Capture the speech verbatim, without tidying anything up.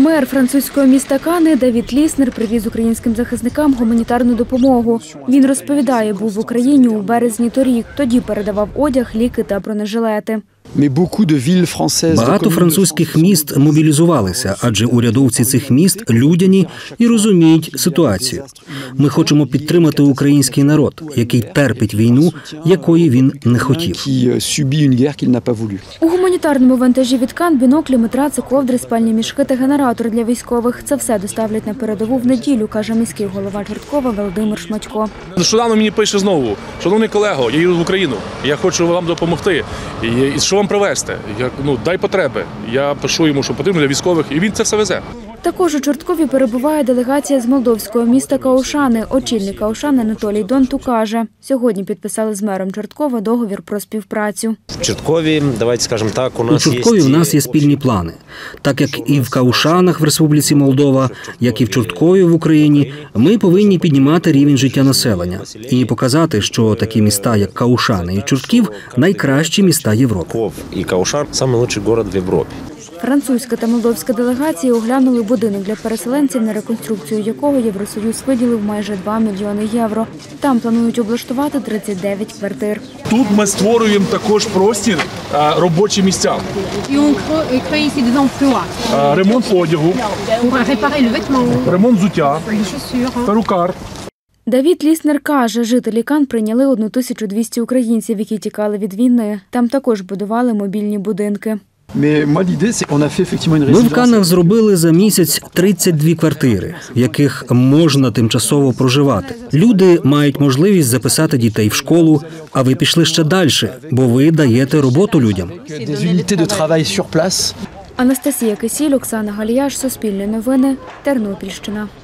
Мер французького міста Кани Давід Ліснер привіз українським захисникам гуманітарну допомогу. Він розповідає, був в Україні у березні торік. Тоді передавав одяг, ліки та бронежилети. Багато французьких міст мобілізувалися, адже урядовці цих міст людяні і розуміють ситуацію. Ми хочемо підтримати український народ, який терпить війну, якої він не хотів. У гуманітарному вантажі від Кан біноклі, матраци, ковдри, спальні мішки та генератор для військових. Це все доставлять на передову в неділю, каже міський голова Чорткова Володимир Шматько. Нещодавно мені пише знову: шановний колего, я їду в Україну, я хочу вам допомогти. І що вам привезти? Я, ну, дай потреби. Я пишу йому, що потрібно для військових, і він це все везе. Також у Чорткові перебуває делегація з молдовського міста Каушани. Очільник Каушани Анатолій Донту каже, сьогодні підписали з мером Чорткова договір про співпрацю. В Чорткові, давайте скажемо так, у нас у Чорткові в нас є спільні плани. Так як і в Каушанах в Республіці Молдова, як і в Чорткові в Україні, ми повинні піднімати рівень життя населення і показати, що такі міста, як Каушани і Чортків, найкращі міста Європи. І Каушан – найкращий міст в Європі. Французька та молдовська делегації оглянули будинок для переселенців, на реконструкцію якого Євросоюз виділив майже два мільйони євро. Там планують облаштувати тридцять дев'ять квартир. Тут ми створюємо також простір, робочі місця. Ремонт одягу, ремонт взуття, перукар. Давід Ліснер каже, жителі Кан прийняли тисячу двісті українців, які тікали від війни. Там також будували мобільні будинки. Ми в Канах зробили за місяць тридцять дві квартири, в яких можна тимчасово проживати. Люди мають можливість записати дітей в школу, а ви пішли ще далі, бо ви даєте роботу людям. Анастасія Кисіль, Оксана Галіяш, Суспільне новини, Тернопільщина.